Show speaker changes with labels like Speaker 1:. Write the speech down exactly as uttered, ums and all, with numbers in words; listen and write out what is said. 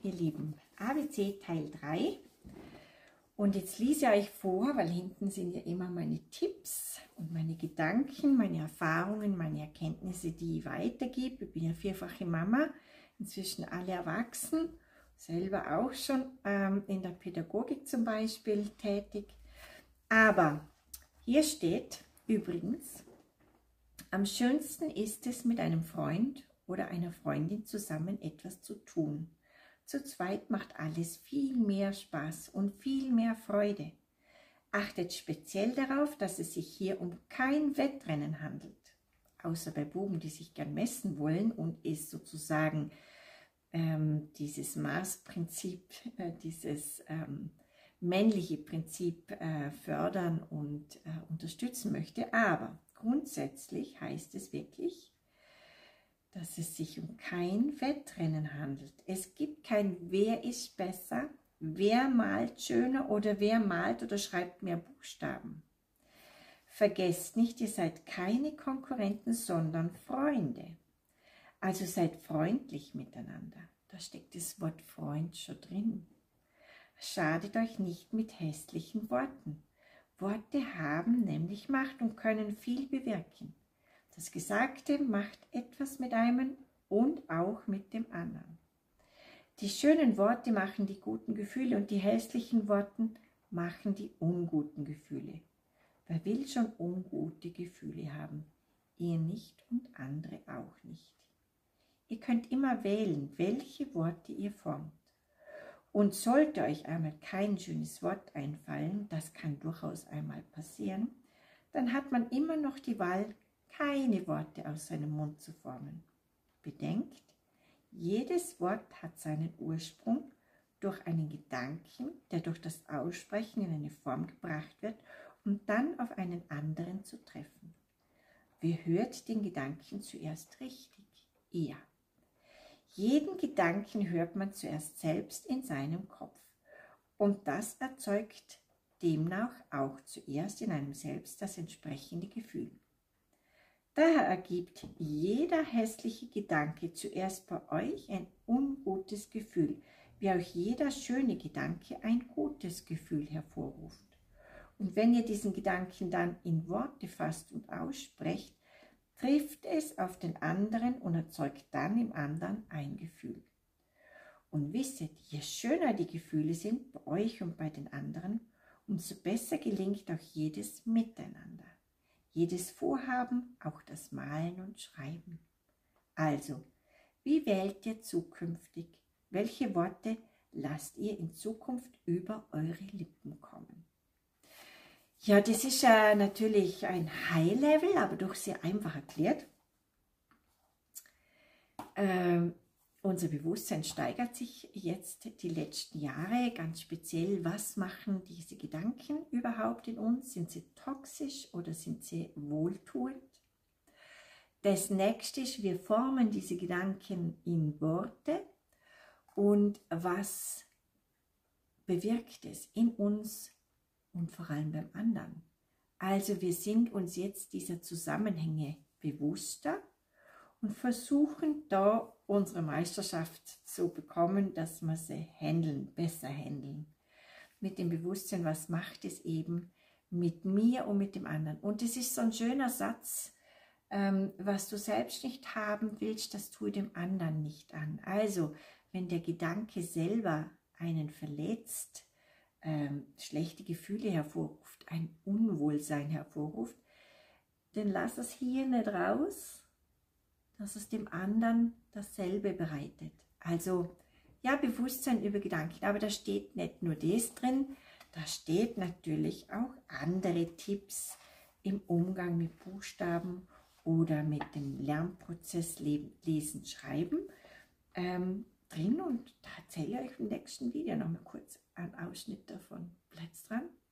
Speaker 1: ihr Lieben, A B C Teil drei. Und jetzt lese ich euch vor, weil hinten sind ja immer meine Tipps und meine Gedanken, meine Erfahrungen, meine Erkenntnisse, die ich weitergebe. Ich bin ja vierfache Mama, inzwischen alle erwachsen, selber auch schon ähm, in der Pädagogik zum Beispiel tätig. Aber hier steht übrigens, am schönsten ist es, mit einem Freund oder einer Freundin zusammen etwas zu tun. Zu zweit macht alles viel mehr Spaß und viel mehr Freude. Achtet speziell darauf, dass es sich hier um kein Wettrennen handelt. Außer bei Buben, die sich gern messen wollen und es sozusagen ähm, dieses Maßprinzip, äh, dieses ähm, männliche Prinzip äh, fördern und äh, unterstützen möchte. Aber grundsätzlich heißt es wirklich, dass es sich um kein Wettrennen handelt. Es gibt kein Wer ist besser, wer malt schöner oder wer malt oder schreibt mehr Buchstaben. Vergesst nicht, ihr seid keine Konkurrenten, sondern Freunde. Also seid freundlich miteinander. Da steckt das Wort Freund schon drin. Schadet euch nicht mit hässlichen Worten. Worte haben nämlich Macht und können viel bewirken. Das Gesagte macht etwas mit einem und auch mit dem anderen. Die schönen Worte machen die guten Gefühle und die hässlichen Worte machen die unguten Gefühle. Wer will schon ungute Gefühle haben? Ihr nicht und andere auch nicht. Ihr könnt immer wählen, welche Worte ihr formt. Und sollte euch einmal kein schönes Wort einfallen, das kann durchaus einmal passieren, dann hat man immer noch die Wahl, keine Worte aus seinem Mund zu formen. Bedenkt, jedes Wort hat seinen Ursprung durch einen Gedanken, der durch das Aussprechen in eine Form gebracht wird, um dann auf einen anderen zu treffen. Wer hört den Gedanken zuerst richtig? Er. Jeden Gedanken hört man zuerst selbst in seinem Kopf. Und das erzeugt demnach auch zuerst in einem selbst das entsprechende Gefühl. Daher ergibt jeder hässliche Gedanke zuerst bei euch ein ungutes Gefühl, wie auch jeder schöne Gedanke ein gutes Gefühl hervorruft. Und wenn ihr diesen Gedanken dann in Worte fasst und aussprecht, trifft es auf den anderen und erzeugt dann im anderen ein Gefühl. Und wisset, je schöner die Gefühle sind bei euch und bei den anderen, umso besser gelingt auch jedes Miteinander. Jedes Vorhaben, auch das Malen und Schreiben. Also, wie wählt ihr zukünftig? Welche Worte lasst ihr in Zukunft über eure Lippen kommen? Ja, das ist äh, natürlich ein High-Level, aber doch sehr einfach erklärt. Ähm, unser Bewusstsein steigert sich jetzt die letzten Jahre, ganz speziell, was machen diese Gedanken überhaupt in uns? Sind sie toxisch oder sind sie wohltuend? Das nächste ist, wir formen diese Gedanken in Worte und was bewirkt es in uns und vor allem beim anderen? Also wir sind uns jetzt dieser Zusammenhänge bewusster und versuchen da unsere Meisterschaft zu bekommen, dass wir sie handeln, besser handeln. Mit dem Bewusstsein, was macht es eben mit mir und mit dem anderen. Und es ist so ein schöner Satz, ähm, was du selbst nicht haben willst, das tue dem anderen nicht an. Also, wenn der Gedanke selber einen verletzt, ähm, schlechte Gefühle hervorruft, ein Unwohlsein hervorruft, dann lass es hier nicht raus, dass es dem anderen dasselbe bereitet. Also, ja, Bewusstsein über Gedanken, aber da steht nicht nur das drin, da steht natürlich auch andere Tipps im Umgang mit Buchstaben oder mit dem Lernprozess Lesen, Schreiben ähm, drin und da erzähle ich euch im nächsten Video nochmal kurz einen Ausschnitt davon. Bleibt dran!